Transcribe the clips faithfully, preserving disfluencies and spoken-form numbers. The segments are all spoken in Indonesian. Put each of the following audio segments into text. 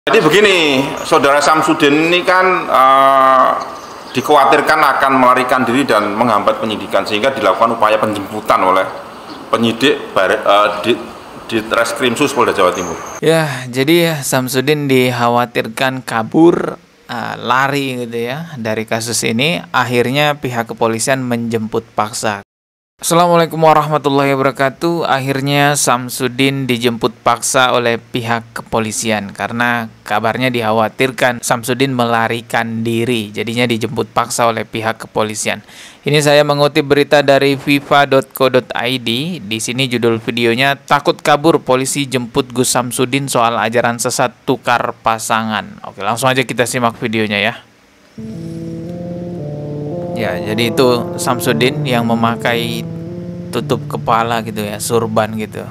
Jadi begini, saudara Samsudin ini kan uh, dikhawatirkan akan melarikan diri dan menghambat penyidikan, sehingga dilakukan upaya penjemputan oleh penyidik uh, di, di Reskrimsus Polda Jawa Timur. Ya, jadi Samsudin dikhawatirkan kabur, uh, lari gitu ya dari kasus ini. Akhirnya pihak kepolisian menjemput paksa. Assalamualaikum warahmatullahi wabarakatuh. Akhirnya Samsudin dijemput paksa oleh pihak kepolisian karena kabarnya dikhawatirkan Samsudin melarikan diri. Jadinya dijemput paksa oleh pihak kepolisian. Ini saya mengutip berita dari viva dot co dot i d. Di sini judul videonya, takut kabur polisi jemput Gus Samsudin soal ajaran sesat tukar pasangan. Oke, langsung aja kita simak videonya ya. Ya, jadi itu Samsudin yang memakai tutup kepala gitu ya, surban gitu.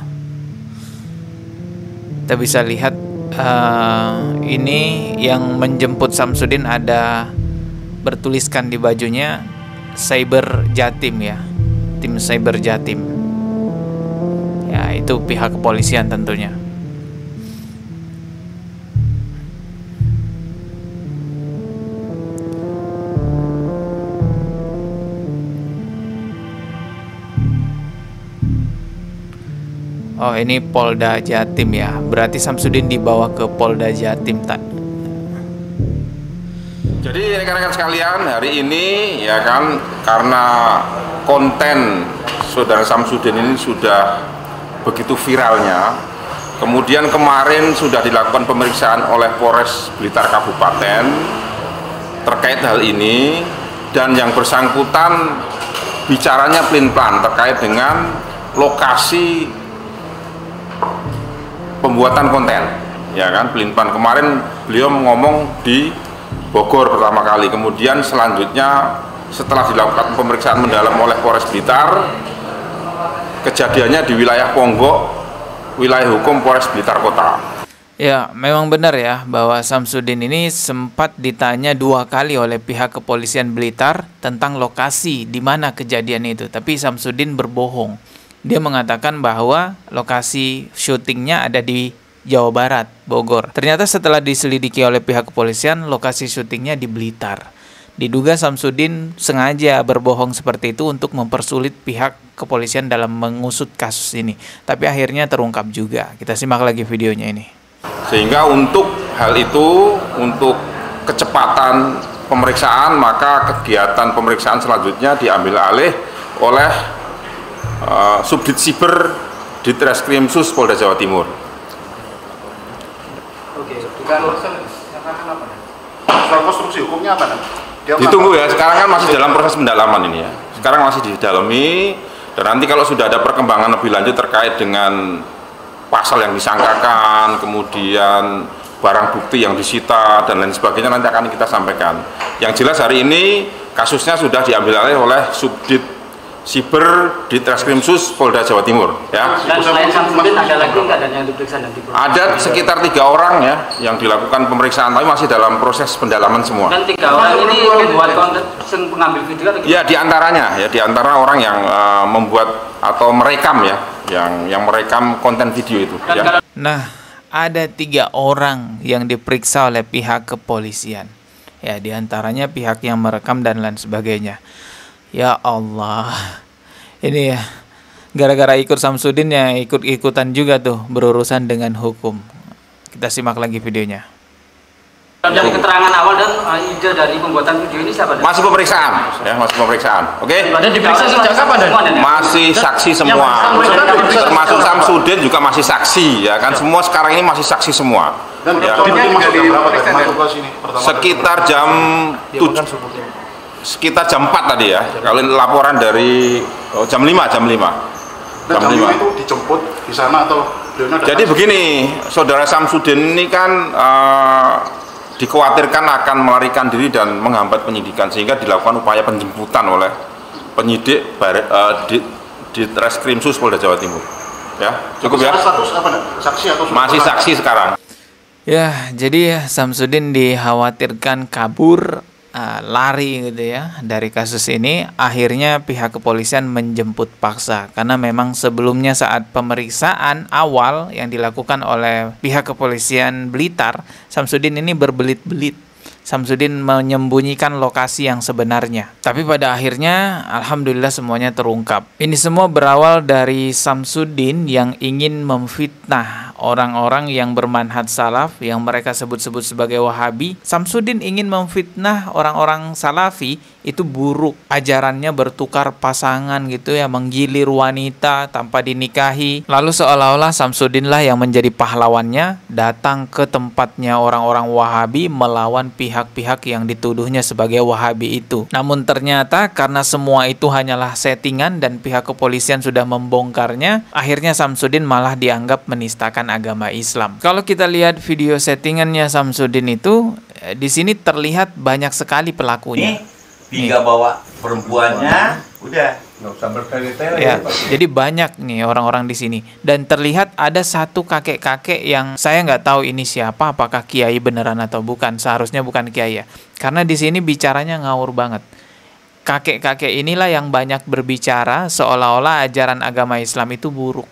Kita bisa lihat uh, ini yang menjemput Samsudin ada bertuliskan di bajunya Cyber Jatim ya, tim Cyber Jatim. Ya, itu pihak kepolisian tentunya. Oh, ini Polda Jatim ya. Berarti Samsudin dibawa ke Polda Jatim tak? Jadi rekan-rekan sekalian, hari ini ya kan, karena konten saudara Samsudin ini sudah begitu viralnya, kemudian kemarin sudah dilakukan pemeriksaan oleh Polres Blitar Kabupaten terkait hal ini, dan yang bersangkutan bicaranya pelin-pelan terkait dengan lokasi pembuatan konten, ya kan, pelin-pelan. Kemarin beliau ngomong di Bogor pertama kali, kemudian selanjutnya setelah dilakukan pemeriksaan mendalam oleh Polres Blitar, kejadiannya di wilayah Ponggok, wilayah hukum Polres Blitar Kota. Ya, memang benar ya bahwa Samsudin ini sempat ditanya dua kali oleh pihak kepolisian Blitar tentang lokasi di mana kejadian itu, tapi Samsudin berbohong. Dia mengatakan bahwa lokasi syutingnya ada di Jawa Barat, Bogor. Ternyata setelah diselidiki oleh pihak kepolisian, lokasi syutingnya di Blitar. Diduga Samsudin sengaja berbohong seperti itu untuk mempersulit pihak kepolisian dalam mengusut kasus ini. Tapi akhirnya terungkap juga. Kita simak lagi videonya ini. Sehingga untuk hal itu, untuk kecepatan pemeriksaan, maka kegiatan pemeriksaan selanjutnya diambil alih oleh Uh, Subdit Siber di Reskrimsus Polda Jawa Timur. Oke, kalau soal konstruksi hukumnya apa? Ditunggu ya, sekarang kan masih dalam proses pendalaman ini ya. Sekarang masih didalami, dan nanti kalau sudah ada perkembangan lebih lanjut terkait dengan pasal yang disangkakan, kemudian barang bukti yang disita dan lain sebagainya, nanti akan kita sampaikan. Yang jelas hari ini kasusnya sudah diambil alih oleh Subdit Siber di Reskrimsus Polda Jawa Timur ya. Dan selain Samsudin ada lagi nggak dan yang diperiksa dan diperiksa? Ada sekitar tiga orang ya yang dilakukan pemeriksaan, tapi masih dalam proses pendalaman semua. Dan tiga orang ini membuat konten pengambil video atau ya, diantaranya ya diantara orang yang uh, membuat atau merekam ya, yang yang merekam konten video itu ya. Nah, ada tiga orang yang diperiksa oleh pihak kepolisian ya, diantaranya pihak yang merekam dan lain sebagainya. Ya Allah, ini ya gara-gara ikut Samsudin ya ikut-ikutan juga tuh berurusan dengan hukum. Kita simak lagi videonya. Dari keterangan awal dan uh, ide dari pembuatan video ini siapa? Masih pemeriksaan, ya masih pemeriksaan. Oke? Okay? Dan diperiksa sejak kapan dan? Masih saksi semua. Termasuk Samsudin juga masih saksi ya kan. Semua sekarang ini masih saksi semua. Dan ya. Sekitar jam tujuh. Sekitar jam empat tadi ya, kalau laporan dari oh, jam lima, jam lima. Dan jam lima itu dijemput di sana atau jadi begini, saudara Samsudin ini kan uh, dikhawatirkan akan melarikan diri dan menghambat penyidikan, sehingga dilakukan upaya penjemputan oleh penyidik uh, di, di Reskrimsus Polda Jawa Timur. Ya, cukup ya. Status apa? Saksi atau masih saksi sekarang. Ya, jadi Samsudin dikhawatirkan kabur, uh, lari gitu ya dari kasus ini, akhirnya pihak kepolisian menjemput paksa karena memang sebelumnya saat pemeriksaan awal yang dilakukan oleh pihak kepolisian Blitar, Samsudin ini berbelit-belit. Samsudin menyembunyikan lokasi yang sebenarnya. Tapi pada akhirnya alhamdulillah semuanya terungkap. Ini semua berawal dari Samsudin yang ingin memfitnah orang-orang yang bermanhaj salaf yang mereka sebut-sebut sebagai Wahabi. Samsudin ingin memfitnah orang-orang salafi itu buruk, ajarannya bertukar pasangan gitu ya, menggilir wanita tanpa dinikahi. Lalu seolah-olah Samsudin lah yang menjadi pahlawannya, datang ke tempatnya orang-orang Wahabi melawan pihak-pihak yang dituduhnya sebagai Wahabi itu. Namun ternyata karena semua itu hanyalah settingan dan pihak kepolisian sudah membongkarnya, akhirnya Samsudin malah dianggap menistakan agama Islam. Kalau kita lihat video settingannya Samsudin itu, di sini terlihat banyak sekali pelakunya. Nih, tinggal bawa perempuannya, udah. Nggak usah bertele-tele Ya, ya, Pak. jadi banyak nih orang-orang di sini. Dan terlihat ada satu kakek-kakek yang saya nggak tahu ini siapa, apakah kiai beneran atau bukan. Seharusnya bukan kiai ya. Karena di sini bicaranya ngawur banget. Kakek-kakek inilah yang banyak berbicara seolah-olah ajaran agama Islam itu buruk.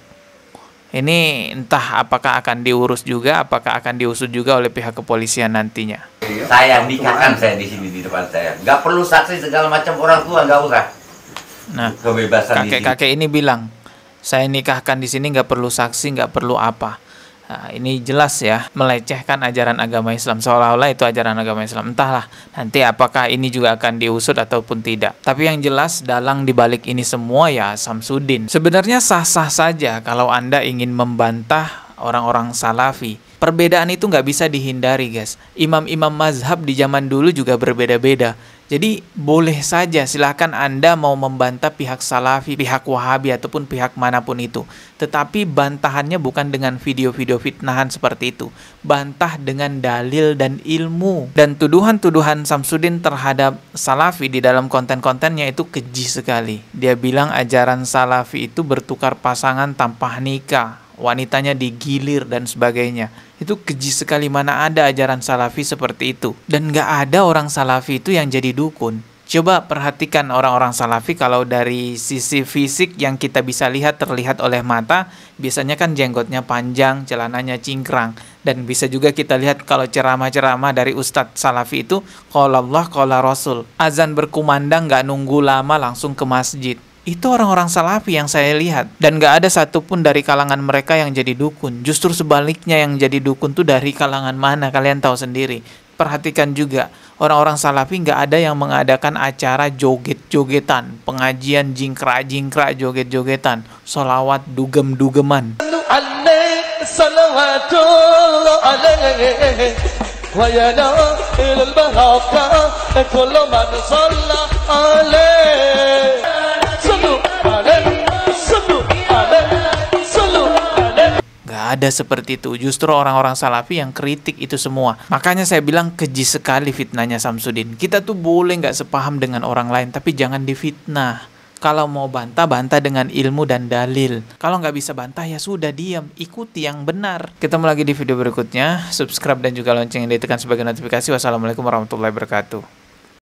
Ini entah apakah akan diurus juga, apakah akan diusut juga oleh pihak kepolisian nantinya. Saya nikahkan saya di sini di depan saya. Nggak perlu saksi segala macam orang tua, nggak usah. Nah, Kebebasan di sini. kakek-kakek ini bilang, saya nikahkan di sini nggak perlu saksi, nggak perlu apa. Nah, ini jelas ya melecehkan ajaran agama Islam, seolah-olah itu ajaran agama Islam. Entahlah nanti apakah ini juga akan diusut ataupun tidak. Tapi yang jelas dalang dibalik ini semua ya Samsudin. Sebenarnya sah-sah saja kalau Anda ingin membantah orang-orang Salafi. Perbedaan itu nggak bisa dihindari, guys. Imam-imam mazhab di zaman dulu juga berbeda-beda. Jadi boleh saja silahkan Anda mau membantah pihak Salafi, pihak Wahabi ataupun pihak manapun itu. Tetapi bantahannya bukan dengan video-video fitnahan seperti itu. Bantah dengan dalil dan ilmu. Dan tuduhan-tuduhan Samsudin terhadap Salafi di dalam konten-kontennya itu keji sekali. Dia bilang ajaran Salafi itu bertukar pasangan tanpa nikah, wanitanya digilir dan sebagainya. Itu keji sekali, mana ada ajaran Salafi seperti itu. Dan gak ada orang Salafi itu yang jadi dukun. Coba perhatikan orang-orang Salafi kalau dari sisi fisik yang kita bisa lihat terlihat oleh mata, biasanya kan jenggotnya panjang, celananya cingkrang. Dan bisa juga kita lihat kalau ceramah-ceramah dari Ustadz Salafi itu, qala Allah, qala Rasul. Azan berkumandang gak nunggu lama langsung ke masjid. Itu orang-orang Salafi yang saya lihat. Dan gak ada satupun dari kalangan mereka yang jadi dukun. Justru sebaliknya yang jadi dukun tuh dari kalangan mana, kalian tahu sendiri. Perhatikan juga, orang-orang Salafi gak ada yang mengadakan acara joget-jogetan, pengajian jingkrak-jingkrak, joget-jogetan, sholawat dugem-dugeman. Gak ada seperti itu. Justru orang-orang Salafi yang kritik itu semua. Makanya saya bilang keji sekali fitnahnya Samsudin. Kita tuh boleh gak sepaham dengan orang lain, tapi jangan difitnah. Kalau mau bantah, bantah dengan ilmu dan dalil. Kalau nggak bisa bantah, ya sudah diam, ikuti yang benar. Ketemu lagi di video berikutnya. Subscribe dan juga lonceng yang ditekan sebagai notifikasi. Wassalamualaikum warahmatullahi wabarakatuh.